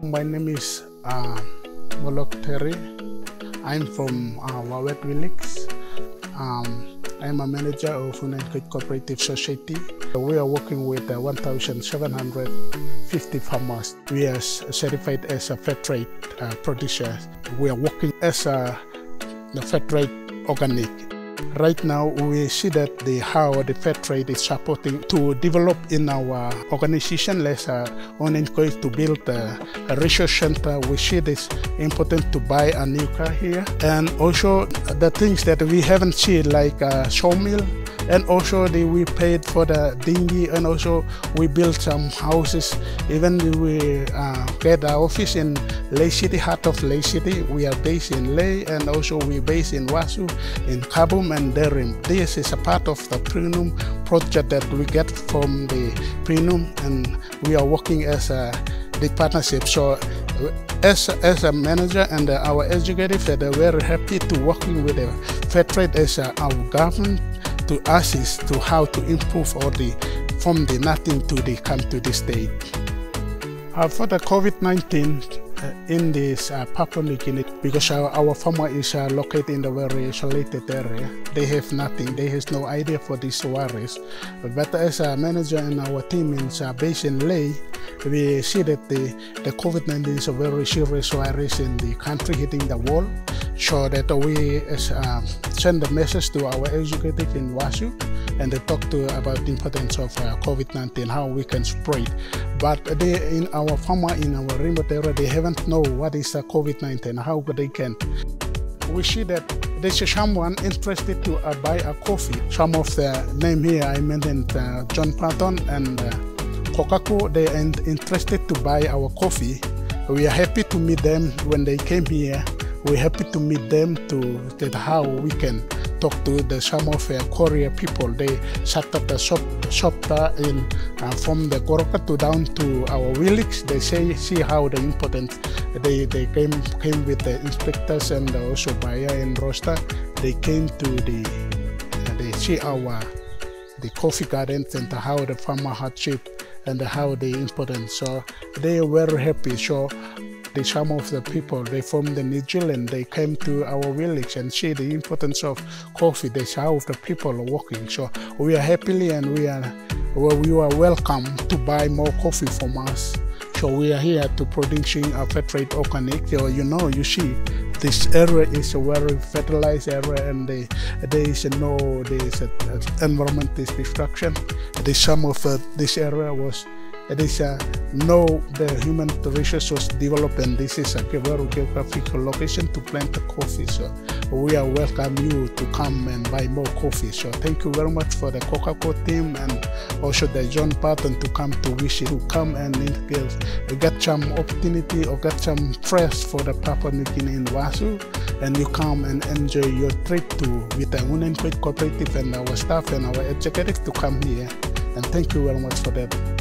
My name is Molok Terry. I'm from Wawet Village. I'm a manager of Unen Choit Cooperative Society. We are working with 1,750 farmers. We are certified as a Fairtrade producer. We are working as a Fairtrade organic. Right now, we see that how the Fairtrade is supporting to develop in our organization, as Unen Choit, to build a research center. We see this important to buy a new car here, and also the things that we haven't seen, like a sawmill, and also we paid for the dinghy, and also we built some houses. Even we get our office in Leh City, heart of Leh City. We are based in Leh, and also we based in Wasu, in Kabum and Derim. This is a part of the Premium project that we get from the Premium, and we are working as the partnership. So as a manager and our executive, they're very happy to working with the Fairtrade as our government to assist to how to improve from the nothing to the come to the state. For the COVID-19 in this Papua New Guinea, because our farmer is located in the very isolated area, they have nothing, they have no idea for these worries. But as a manager and our team is based in Leh, we see that the COVID-19 is a very serious virus in the country, hitting the wall. So that we send a message to our executive in Wasu, and they talk about the importance of COVID-19, how we can spread. But in our farmer in our remote area, they haven't know what is COVID-19, how they can. We see that there's someone interested to buy a coffee. Some of the name here I mentioned, John Patton and Kokaku, they are interested to buy our coffee. We are happy to meet them when they came here. We're happy to meet them that how we can talk to some of Korea people. They set up the shop in from the Goroka to down to our village. They see how the importance. They came with the inspectors and also buyer and roaster. They came to they see the coffee gardens and how the farmer hardship and how the importance. So they were very happy. So some of the people, they from New Zealand, they came to our village and see the importance of coffee. They see how the people are working. So we are happily and we are welcome to buy more coffee from us. So we are here to producing a Fairtrade organic. So you see, this area is a very fertilized area, and there is environmental destruction. Some of this area was. The human resource was developed, and this is a very geographical location to plant the coffee. So we are welcome you to come and buy more coffee. So thank you very much for the Coca-Cola team and also the John Patton to come to visit, to come and get some opportunity or get some fresh for the Papua New Guinea in Wasu, and you come and enjoy your trip with the Unen Choit Cooperative and our staff and our executive to come here. And thank you very much for that.